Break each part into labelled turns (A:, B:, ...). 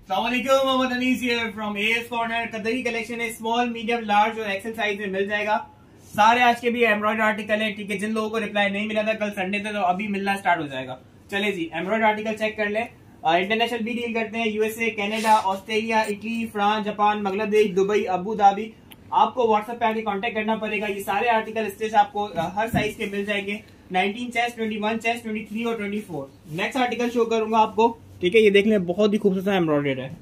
A: अस्सलामुअलैकुम, Mohammad Anees here from AS corner. Qadri collection है, small, medium, large और एक्सेल साइज में मिल जाएगा। सारे आज के भी एम्ब्रॉयडरी आर्टिकल है, ठीक है। जिन लोगों को रिप्लाई नहीं मिला था कल संडे थे, तो अभी मिलना स्टार्ट हो जाएगा। चले जी, एम्ब्रॉयडरी आर्टिकल चेक कर ले। इंटरनेशनल भी डील करते हैं, USA, Canada, Australia, Italy, France, Japan, Bangladesh, Dubai, Abu Dhabi. आपको व्हाट्सएप पे आके कांटेक्ट करना पड़ेगा। ये सारे आर्टिकल स्टिच आपको हर साइज के मिल जाएंगे। 19 चेस्ट, 21 चेस्ट, 23 और 24। नेक्स्ट आर्टिकल शो करूंगा आपको, ठीक है। ये देख लें, बहुत ही खूबसूरत एम्ब्रॉयडर्ड है।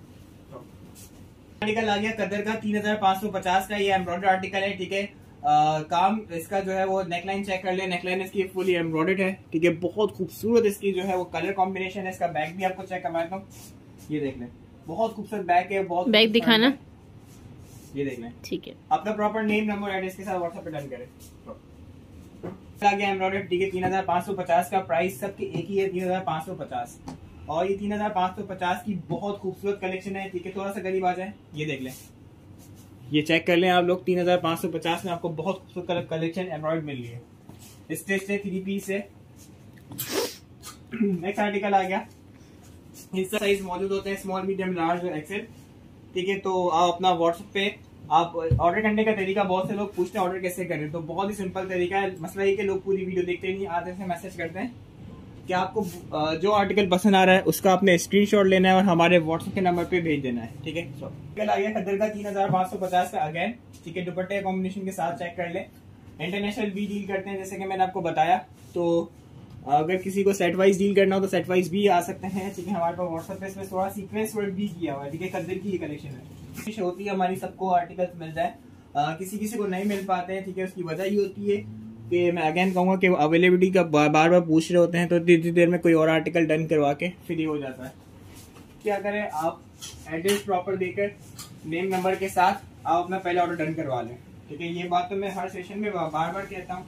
A: आर्टिकल आ गया कदर का 3550 का। ये एम्ब्रॉयडर्ड आर्टिकल है, ठीक है। काम इसका जो है वो नेकलाइन चेक कर ले। नेकलाइन इसकी फुली एम्ब्रॉयडर्ड है, ठीक है। बहुत खूबसूरत इसकी जो है वो कलर कॉम्बिनेशन है। इसका बैक भी आपको चेक करवाता हूँ, ये देख लें। बहुत खूबसूरत बैक है, बहुत
B: बैक दिखाना,
A: ये देख लें,
B: ठीक है।
A: अपना प्रॉपर नेम, नंबर, एड्रेस के साथ व्हाट्सएप पे डन करें। आ गया एम्ब्रॉयडर्ड, ठीक है। 3550 का प्राइस सबके एक ही है, 3550। और ये 3550 की बहुत खूबसूरत कलेक्शन है, ठीक है। थोड़ा सा करीब आ जाए, ये देख लें, ये चेक कर लें आप लोग। 3550 में आपको बहुत खूबसूरत कलेक्शन एम्ब्रॉयडर्ड मिल रही है। स्टिच से 3 पीस है। नेक्स्ट आर्टिकल आ गया। इसका साइज मौजूद होते हैं स्मॉल, मीडियम, लार्ज और एक्सेल, ठीक है। तो आप अपना व्हाट्सएप पे आप ऑर्डर करने का तरीका, बहुत से लोग पूछते हैं ऑर्डर कैसे करें, तो बहुत ही सिंपल तरीका है। मसला ये कि लोग पूरी वीडियो देखते नहीं, आधे से मैसेज करते हैं कि आपको जो आर्टिकल पसंद आ रहा है उसका आपने स्क्रीनशॉट लेना है और हमारे व्हाट्सएप के नंबर पे भेज देना है, ठीक है। आर्टिकल आ गया कदर का 3550 का अगेन, ठीक है। दुपट्टे कॉम्बिनेशन के साथ चेक कर ले। इंटरनेशनल भी डील करते हैं, जैसे कि मैंने आपको बताया। तो अगर किसी को सेट वाइज डील करना हो तो सेट वाइज भी आ सकते हैं, ठीक है। हमारे पास व्हाट्सएप पे इसमें थोड़ा सीक्वेंस वर्क भी किया हुआ है, ठीक है। कदर की ये कलेक्शन है, होती है हमारी, सबको आर्टिकल मिल जाए। किसी को नहीं मिल पाते हैं, ठीक है। उसकी वजह ये होती है कि मैं अगेन कहूंगा कि अवेलेबिलिटी का बार बार पूछ रहे होते हैं, तो जितनी देर में कोई और आर्टिकल डन करवा के फ्री हो जाता है। क्या करें, आप एड्रेस प्रॉपर देकर नेम नंबर के साथ आप अपना पहले ऑर्डर डन करवा लें, ठीक है। ये बात तो मैं हर सेशन में बार बार कहता हूँ।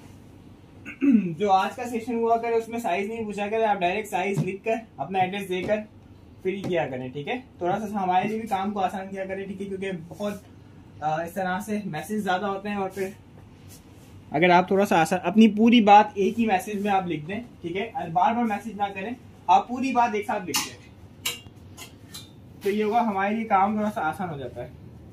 A: जो आज का सेशन हुआ करे उसमें साइज नहीं पूछा करे, आप डायरेक्ट साइज लिख कर अपना एड्रेस देकर फ्री किया करें, ठीक है। थोड़ा सा हमारे लिए भी काम को आसान किया करें, ठीक है। क्योंकि बहुत इस तरह से मैसेज ज्यादा होते हैं, और फिर अगर आप थोड़ा सा आसान अपनी पूरी बात एक ही मैसेज में आप लिख दें, ठीक है। बार बार मैसेज ना करें, आप पूरी बात एक साथ लिख दें, तो ये होगा हमारे लिए काम थोड़ा सा आसान हो जाता है।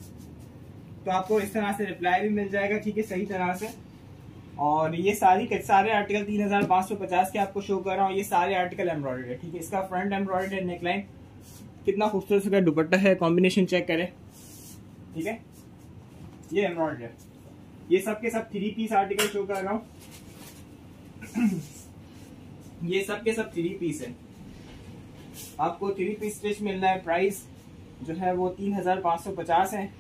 A: तो आपको इस तरह से रिप्लाई भी मिल जाएगा, ठीक है, सही तरह से। और ये सारे आर्टिकल 3550 के आपको शो कर रहा हूँ। ये सारे आर्टिकल एम्ब्रॉयडर्ड है, ठीक है। इसका फ्रंट एम्ब्रॉयडर्ड है, नेकलाइन कितना खूबसूरत का दुपट्टा है, कॉम्बिनेशन चेक करें, ठीक है। ये एम्ब्रॉयडर्ड है, ये सब के सब 3 पीस आर्टिकल शो कर रहा हूँ। ये सब के सब 3 पीस है, आपको 3 पीस स्टिच मिल रहा है। प्राइस जो है वो 3550 है।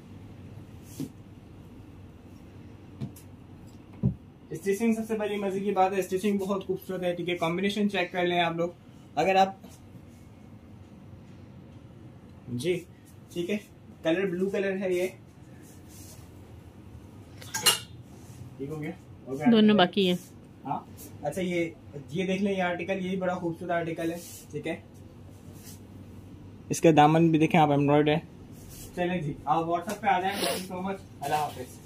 A: स्टिचिंग सबसे बड़ी मजे की बात है, स्टिचिंग बहुत खूबसूरत है, ठीक है। कॉम्बिनेशन चेक कर लें आप लोग, अगर आप जी, ठीक है। कलर ब्लू कलर है, ये ठीक हो गया,
B: दोनों बाकी है।
A: हाँ, अच्छा, ये देख लें, ये आर्टिकल, ये भी बड़ा खूबसूरत आर्टिकल है, ठीक है। इसका दामन भी देखें आप, एम्ब्रॉयडर्ड है। चलें जी, आप व्हाट्सएप पे आ जाएं। थैंक यू सो मच, अल्लाह हाफिज।